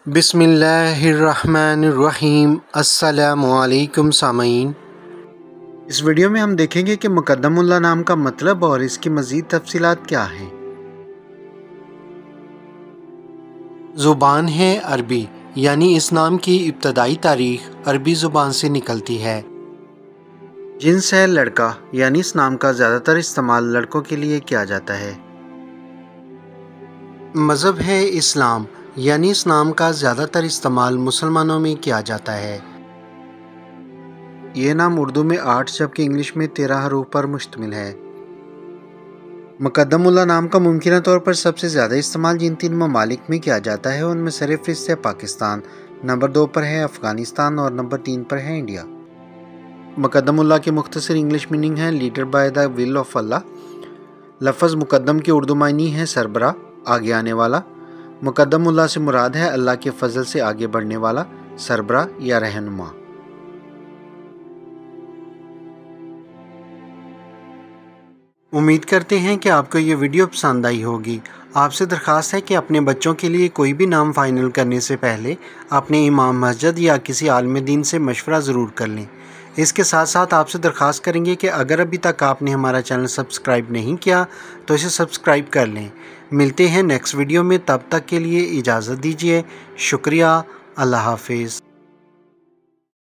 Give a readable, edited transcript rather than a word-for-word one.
बिस्मिल्लाहिर्रहमानिर्रहीम। अस्सलामु अलैकुम सामईन। इस वीडियो में हम देखेंगे कि मुक़द्दमुल्लाह नाम का मतलब और इसकी मज़ीद तफसीलात क्या हैं। ज़ुबान है अरबी, यानी इस नाम की इब्तदाई तारीख़ अरबी ज़ुबान से निकलती है। जिन्स है लड़का, यानी इस नाम का ज़्यादातर इस्तेमाल लड़कों के लिए किया जाता है। मज़हब है इस्लाम, यानी इस नाम का ज़्यादातर इस्तेमाल मुसलमानों में किया जाता है। ये नाम उर्दू में 8 जबकि इंग्लिश में 13 हरूफ पर मुश्तमिल है। मुक़द्दमुल्लाह नाम का मुमकिन तौर पर सबसे ज़्यादा इस्तेमाल जिन 3 ममालिक में किया जाता है उनमें सरफ़हरिस्त है पाकिस्तान, नंबर 2 पर है अफ़गानिस्तान और नंबर 3 पर है इंडिया। मुक़द्दमुल्लाह की मुख्तसर इंग्लिश मीनिंग है leader by the will of Allah. लफ्ज़ मुक़द्दम की उर्दू मायनी है सरबरा, आगे आने वाला। मुक़द्दमुल्लाह से मुराद है अल्लाह के फजल से आगे बढ़ने वाला, सरबरा या रहनुमा। उम्मीद करते हैं कि आपको ये वीडियो पसंद आई होगी। आपसे दरख्वास्त है कि अपने बच्चों के लिए कोई भी नाम फ़ाइनल करने से पहले अपने इमाम मस्जिद या किसी आलिम दीन से मशवरा ज़रूर कर लें। इसके साथ साथ आपसे दरख्वास्त करेंगे कि अगर अभी तक आपने हमारा चैनल सब्सक्राइब नहीं किया तो इसे सब्सक्राइब कर लें। मिलते हैं नेक्स्ट वीडियो में, तब तक के लिए इजाज़त दीजिए। शुक्रिया। अल्लाह हाफिज़।